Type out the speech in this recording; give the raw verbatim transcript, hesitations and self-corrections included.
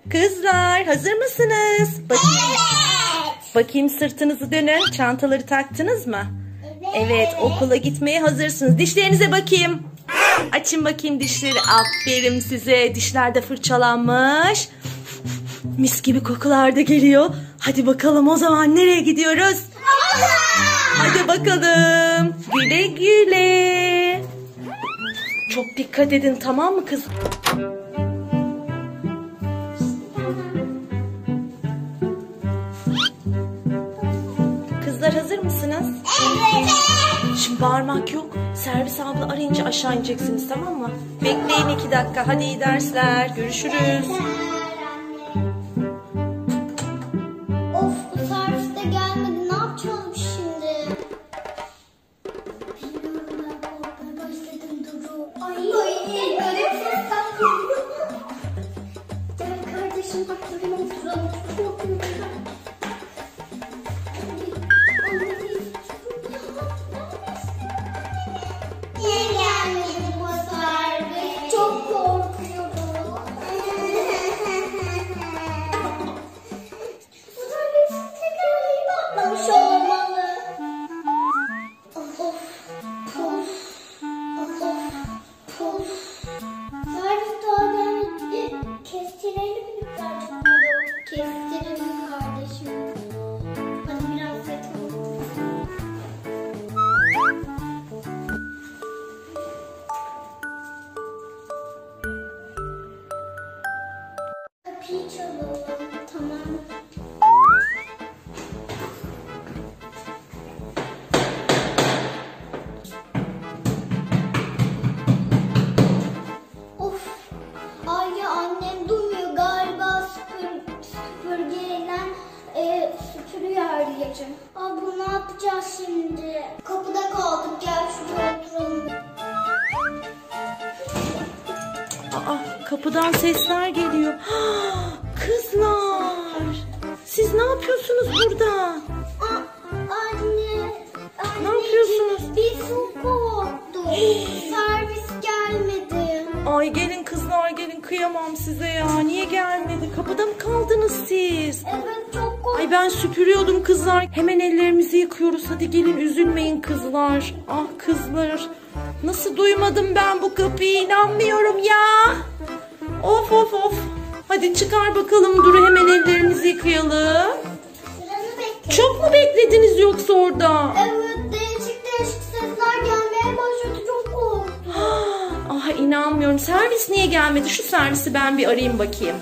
Kızlar hazır mısınız? Bakayım. Evet. Bakayım sırtınızı dönün. Çantaları taktınız mı? Evet. Evet, okula gitmeye hazırsınız. Dişlerinize bakayım. Açın bakayım dişleri. Aferin size. Dişler de fırçalanmış. Mis gibi kokular da geliyor. Hadi bakalım o zaman nereye gidiyoruz? Hadi bakalım. Güle güle. Çok dikkat edin, tamam mı kız? Kızlar hazır mısınız? Evet. Şimdi bağırmak yok. Servis abla arayınca aşağı ineceksiniz, tamam mı? Bekleyin iki dakika. Hadi iyi dersler. Görüşürüz. Of, bu servis de gelmedi. Ne yapacağım şimdi? Bilmiyorum, ben korkmaya başladım Duru. Ay, böyle bir ses geliyor. Gel kardeşim, bak buraya oturalım. Çok korkuyorum ben. Niye gelmedi bu servis? Çok korkuyorum. Bu servis tekerleği patlamış olmalı. Of of of of of. Servis daha gelmedi. Kestirelim mi birazcık? Kestirelim kardeşim. Hadi biraz yatalım. Kapıyı çalalım. Tamam. Of. Ay ya, annem duymuyor galiba, süpür, süpürgeyle e, süpürüyor her yeri. Abla ne yapacağız şimdi? Kapıda kaldık, gel şuraya oturalım. Aa, kapıdan sesler geliyor. Kızlar, siz ne yapıyorsunuz burada? Aa, anne, anne. Ne yapıyorsunuz? Biz çok korktuk. Servis gelmedi. Ay gelin kızlar, gelin, kıyamam size ya. Niye gelmedi? Kapıda mı kaldınız siz? Evet, çok korktuk. Ay ben süpürüyordum kızlar. Hemen ellerimizi yıkıyoruz. Hadi gelin, üzülmeyin kızlar. Ah kızlar. Nasıl duymadım ben bu kapıyı, inanmıyorum ya. Of of of. Hadi çıkar bakalım Duru, hemen ellerimizi yıkayalım. Sıranı bekle. Çok mu beklediniz yoksa orada? Evet, değişik değişik sesler gelmeye başladı, çok korktum. Ah inanmıyorum. Servis niye gelmedi? Şu servisi ben bir arayayım bakayım.